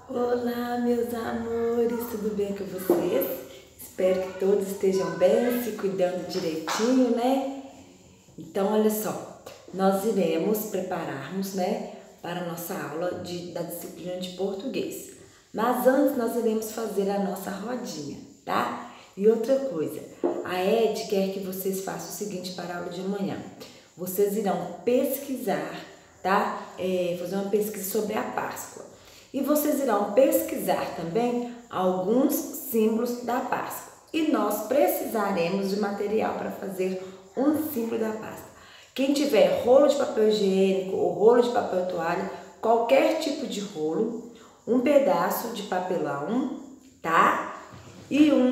Olá, meus amores, tudo bem com vocês? Espero que todos estejam bem, se cuidando direitinho, né? Então, olha só, nós iremos preparar-nos, né, para a nossa aula da disciplina de português. Mas antes nós iremos fazer a nossa rodinha, tá? E outra coisa, a Ed quer que vocês façam o seguinte para a aula de amanhã. Vocês irão pesquisar, tá? Fazer uma pesquisa sobre a Páscoa. E vocês irão pesquisar também alguns símbolos da Páscoa. E nós precisaremos de material para fazer um símbolo da Páscoa. Quem tiver rolo de papel higiênico ou rolo de papel toalha, qualquer tipo de rolo, um pedaço de papelão, tá? E um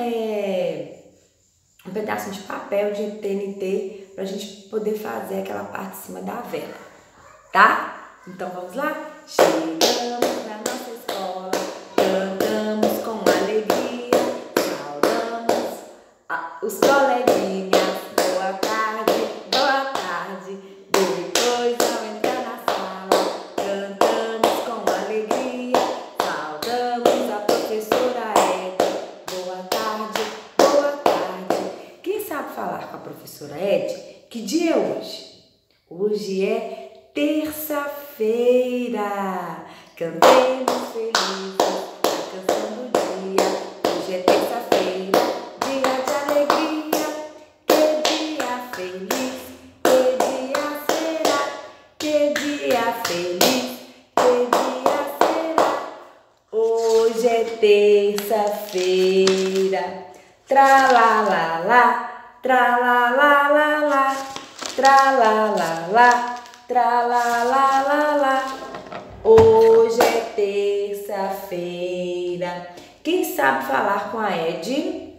pedaço de papel de TNT para a gente poder fazer aquela parte de cima da vela, tá? Então vamos lá? Chegamos na nossa escola, cantamos com alegria, saudamos os coleguinhas, boa tarde, depois ao entrar na sala, cantamos com alegria, saudamos a professora Ed, boa tarde. Quem sabe falar com a professora Ed? Que dia é hoje? Hoje é terça-feira, cantemos felizes a canção do dia. Hoje é terça-feira, dia de alegria. Que dia feliz, que dia será? Que dia feliz, que dia será? Hoje é terça-feira, tralalala, tralalalala, tralalala. Tralalalala, hoje é terça-feira. Quem sabe falar com a Ed?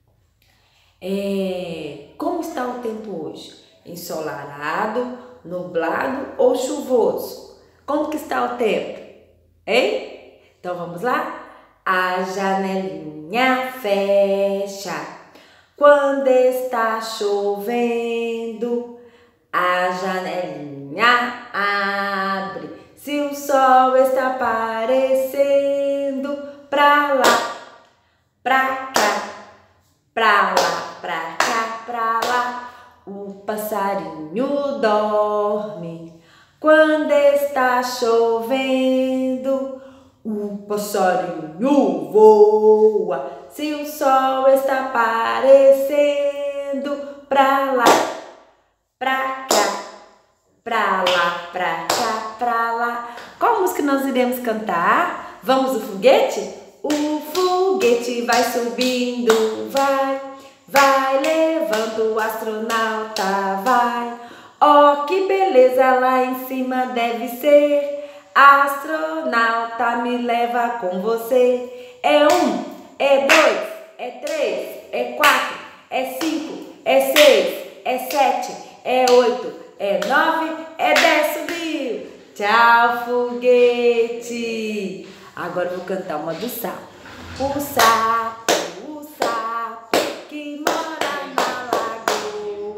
Como está o tempo hoje? Ensolarado, nublado ou chuvoso? Como que está o tempo? Hein? Então vamos lá? A janelinha fecha quando está chovendo. A janelinha abre se o sol está aparecendo. Pra lá, pra cá, pra lá, pra cá, pra lá. O passarinho dorme quando está chovendo. O passarinho voa se o sol está aparecendo. Pra lá, pra cá, pra lá, pra cá, pra lá. Qual música nós iremos cantar? Vamos o foguete? O foguete vai subindo, vai levando o astronauta, vai. Oh, que beleza lá em cima deve ser. Astronauta, me leva com você. É 1, é 2, é 3, é 4, é 5, é 6, é 7, é 8, é 9, é 10, subiu. Tchau, foguete. Agora eu vou cantar uma do sapo. O sapo que mora na lagoa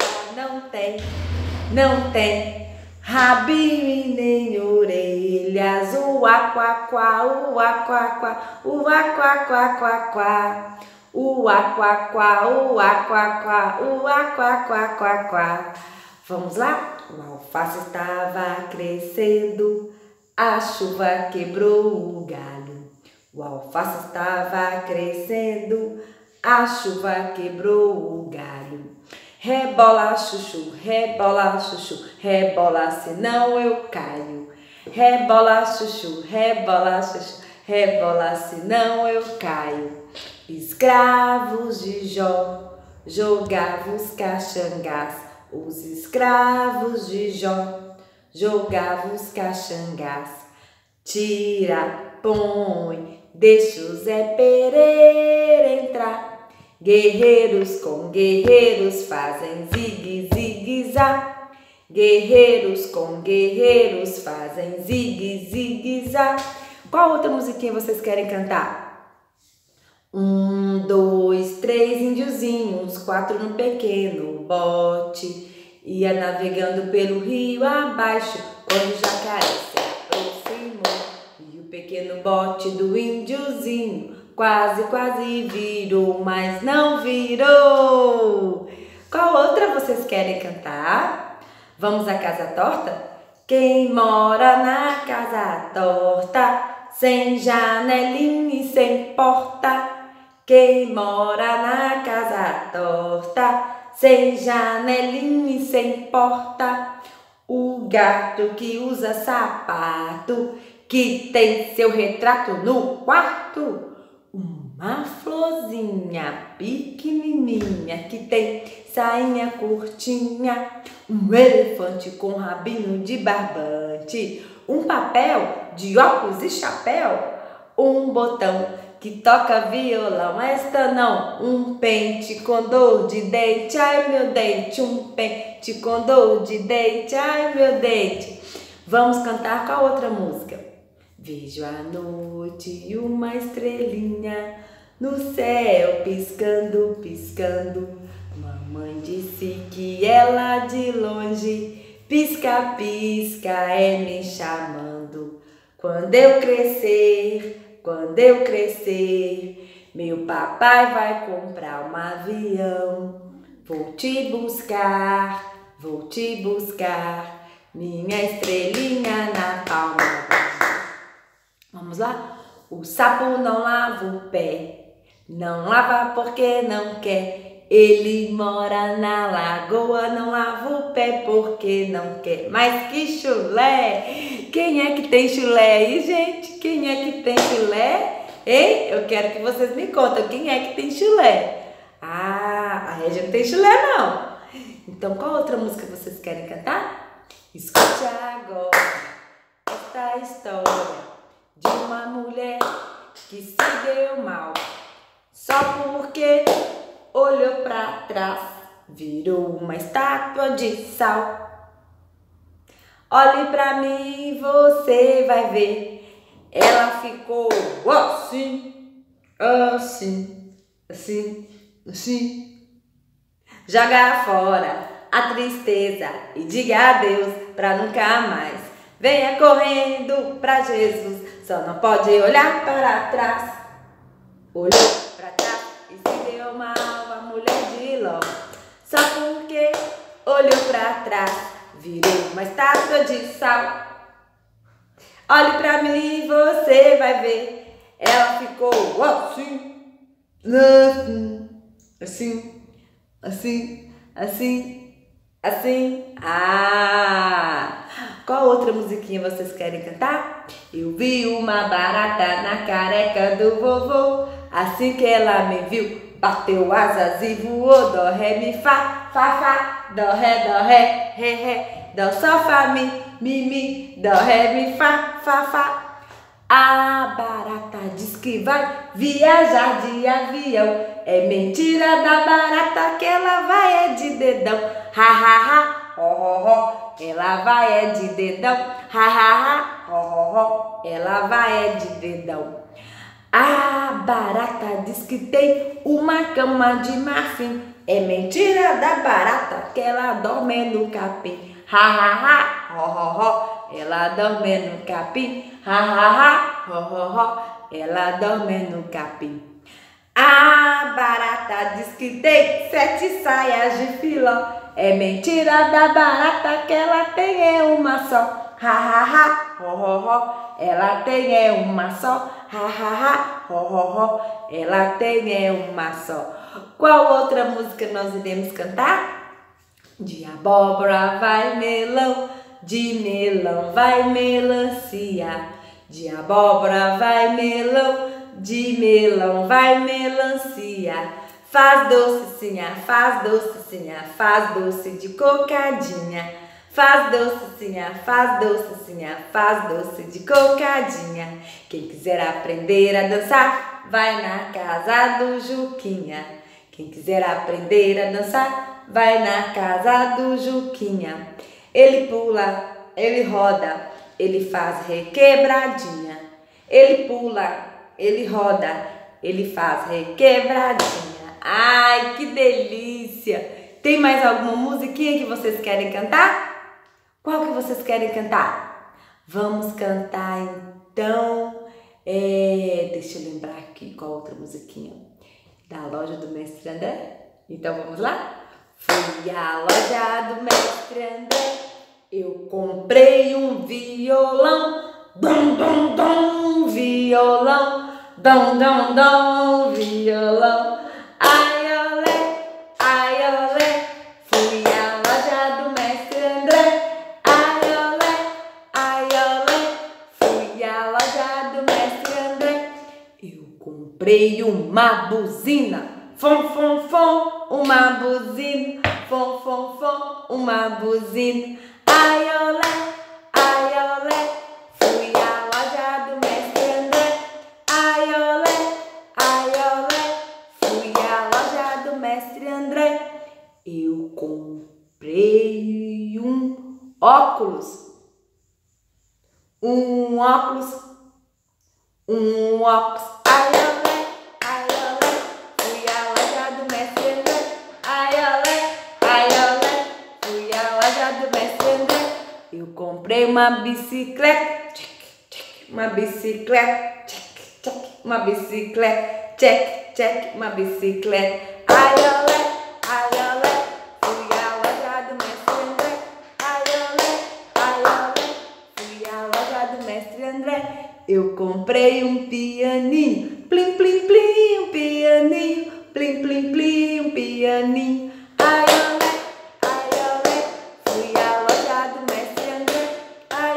não tem rabinho e nem orelhas. O aquaquá, o aquaquá, o aquaquaquaquá. O aquaquá, o aquaquá, o aquaquaquaquá. Vamos lá? O alface estava crescendo, a chuva quebrou o galho. O alface estava crescendo, a chuva quebrou o galho. Rebola, chuchu, rebola, senão eu caio. Rebola, chuchu, rebola, senão eu caio. Escravos de Jó jogavam os caxangás. Os escravos de Jó jogavam os caxangás. Tira, põe, deixa o Zé Pereira entrar. Guerreiros com guerreiros fazem zigue-zigue-zá. Guerreiros com guerreiros fazem zigue-zigue-zá. Qual outra musiquinha vocês querem cantar? 1, 2, 3 índiozinhos, 4 no pequeno bote. Ia navegando pelo rio abaixo, quando o jacaré se aproximou. E o pequeno bote do índiozinho quase, quase virou, mas não virou. Qual outra vocês querem cantar? Vamos à casa torta? Quem mora na casa torta, sem janelinha e sem porta? Quem mora na casa torta, sem janelinha e sem porta? O gato que usa sapato, que tem seu retrato no quarto. Uma florzinha pequenininha, que tem sainha curtinha. Um elefante com rabinho de barbante. Um papel de óculos e chapéu. Um botão que toca violão. Esta não. Um pente com dor de dente. Ai, meu dente. Um pente com dor de dente. Ai, meu dente. Vamos cantar qual outra música? Vejo à noite uma estrelinha no céu piscando, piscando. Mamãe disse que ela de longe pisca, pisca é me chamando. Quando eu crescer, meu papai vai comprar um avião. Vou te buscar, minha estrelinha na palma da mão. Vamos lá? O sapo não lava o pé, não lava porque não quer. Ele mora na lagoa, não lava o pé porque não quer. Mas que chulé! Quem é que tem chulé aí, gente? Quem é que tem chulé? Hein? Eu quero que vocês me contem quem é que tem chulé. Ah, a Régia não tem chulé não. Então qual outra música vocês querem cantar? Escute agora esta história de uma mulher que se deu mal, só porque olhou pra trás, virou uma estátua de sal. Olhe pra mim e você vai ver, ela ficou assim, assim, assim, assim. Joga fora a tristeza e diga adeus pra nunca mais. Venha correndo pra Jesus, só não pode olhar para trás. Olhou pra trás e se deu mal a mulher de Ló, só porque olhou pra trás, virou uma estátua de sal. Olhe pra mim e você vai ver, ela ficou assim, assim, assim, assim, assim. Ah! Qual outra musiquinha vocês querem cantar? Eu vi uma barata na careca do vovô. Assim que ela me viu, bateu asas e voou. Dó, ré, mi, fá, fá. Dó, ré, ré. Dó, sol, fá, mi. Dó, ré, mi, fá, fá. A barata diz que vai viajar de avião. É mentira da barata que ela vai é de dedão. Ha, ho. Ela vai é de dedão. Ha, ho. Ela vai é de dedão. A barata diz que tem uma cama de marfim. É mentira da barata que ela dorme no capim. Ha, ho. Ela dorme no capim. Ha, ho. Ela dorme no capim. A barata diz que tem 7 saias de filó. É mentira da barata que ela tem é uma só. Ha, ho. Ela tem é uma só. Ha, ho. Ela tem é uma só. Qual outra música nós iremos cantar? De abóbora vai melão, de melão vai melancia. De abóbora vai melão, de melão vai melancia. Faz docecinha, faz doce de cocadinha. Faz docecinha, faz doce de cocadinha. Quem quiser aprender a dançar, vai na casa do Juquinha. Quem quiser aprender a dançar, vai na casa do Juquinha. Ele pula, ele roda, ele faz requebradinha. Ele pula, ele roda, ele faz requebradinha. Ai, que delícia! Tem mais alguma musiquinha que vocês querem cantar? Qual que vocês querem cantar? Vamos cantar então musiquinha da loja do Mestre André? Então vamos lá? Fui à loja do Mestre André, eu comprei um violão, dom, dom, dom, violão, dom, dom, dom, violão. Ai, olé, fui à loja do Mestre André. Ai, olé, fui à loja do Mestre André. Eu comprei uma buzina, fom, fom, fom, uma buzina, fom, fom, fom, uma buzina. Ai, olé, fui à loja do Mestre André. Ai, olé, fui à loja do Mestre André. Eu comprei um óculos. Um óculos. Ai, olé, fui à loja do Mestre André. Ai, olé, fui à loja do Mestre André. Eu comprei uma bicicleta, check, check, uma bicicleta, check, check, uma bicicleta, check, check, uma bicicleta. Ai, olé, fui à loja do Mestre André. Ai, olé, fui à loja do Mestre André. Eu comprei um pianinho, plim, plim, plim, um pianinho, plim, plim, plim, um pianinho. Ai, olé, fui à loja do Mestre André. Ai,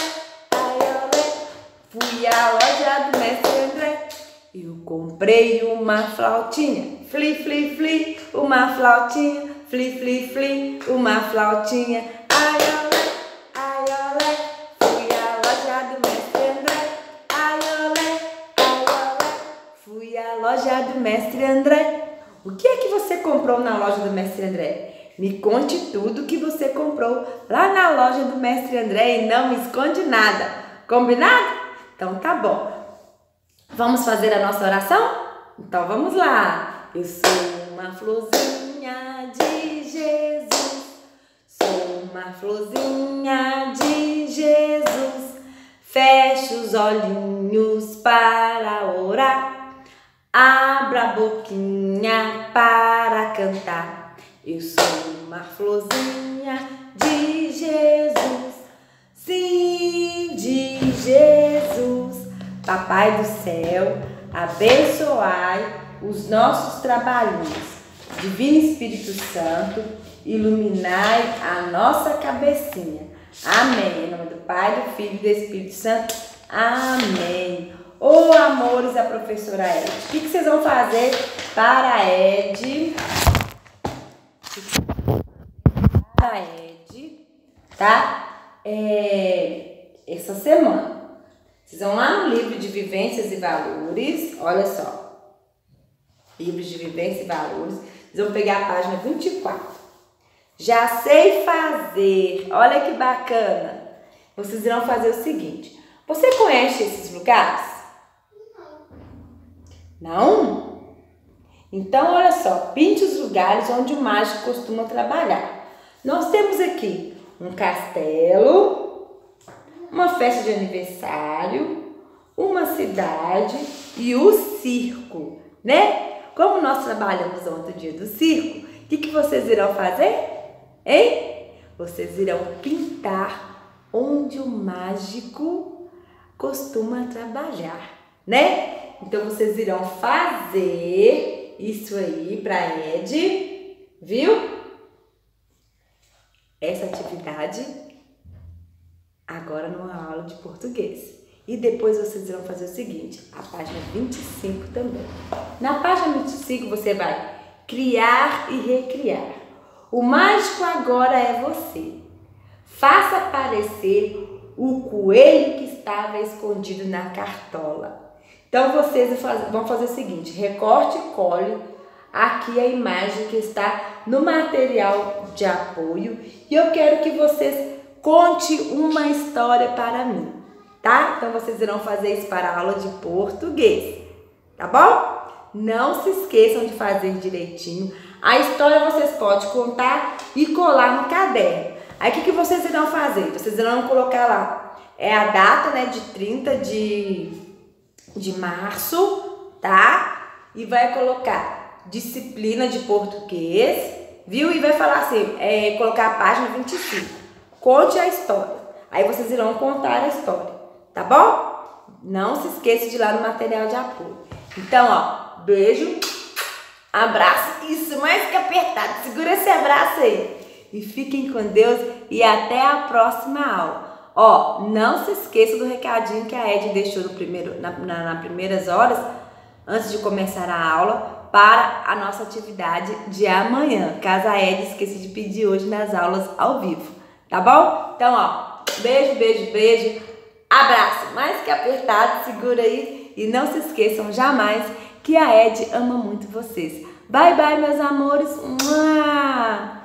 olé, fui à loja do Mestre André. Eu comprei uma flautinha, fli, fli, fli, uma flautinha, fli, fli, fli, uma flautinha. Ai, olé, fui à loja do Mestre André. Ai, olé, fui à loja do Mestre André. O que é que você comprou na loja do Mestre André? Me conte tudo que você comprou lá na loja do Mestre André e não me esconde nada. Combinado? Então tá bom. Vamos fazer a nossa oração? Então vamos lá. Eu sou uma florzinha de Jesus. Sou uma florzinha de Jesus. Feche os olhinhos para orar. Abra a boquinha para cantar. Eu sou uma florzinha de Jesus. Sim, de Jesus. Papai do céu, abençoai os nossos trabalhos. Divino Espírito Santo, iluminai a nossa cabecinha. Amém. Em nome do Pai, do Filho e do Espírito Santo. Amém. Ô, amores da professora Ed, o que vocês vão fazer para a Ed? Para a Ed, tá? Essa semana. Vocês vão lá no livro de vivências e valores, olha só. Livro de vivências e valores. Vocês vão pegar a página 24. Já sei fazer. Olha que bacana. Vocês irão fazer o seguinte. Você conhece esses lugares? Não? Então, olha só. Pinte os lugares onde o mágico costuma trabalhar. Nós temos aqui um castelo, uma festa de aniversário, uma cidade e o circo, né? Como nós trabalhamos ontem o dia do circo, o que vocês irão fazer? Hein? Vocês irão pintar onde o mágico costuma trabalhar, né? Então vocês irão fazer isso aí pra Ed, viu? Essa atividade agora numa aula de português. E depois vocês irão fazer o seguinte, a página 25 também. Na página 25 você vai criar e recriar. O mágico agora é você. Faça aparecer o coelho que estava escondido na cartola. Então vocês vão fazer o seguinte, recorte e cole aqui a imagem que está no material de apoio. E eu quero que vocês conte uma história para mim, tá? Então vocês irão fazer isso para a aula de português, tá bom? Não se esqueçam de fazer direitinho. A história vocês podem contar e colar no caderno. Aí o que vocês irão fazer? Vocês irão colocar lá, a data, né, de 30 de março, tá? e vai colocar disciplina de português, viu? E vai falar assim, colocar a página 25. Conte a história. Aí vocês irão contar a história, tá bom? Não se esqueça de ir lá no material de apoio. Então, ó, beijo, abraço, isso, mais que apertado. Segura esse abraço aí. E fiquem com Deus e até a próxima aula. Ó, não se esqueça do recadinho que a Ed deixou nas primeiras horas, antes de começar a aula, para a nossa atividade de amanhã, caso a Ed esqueça de pedir hoje nas aulas ao vivo, tá bom? Então, ó, beijo, beijo, beijo, abraço, mais que apertado, segura aí e não se esqueçam jamais que a Ed ama muito vocês. Bye, bye, meus amores. Mua!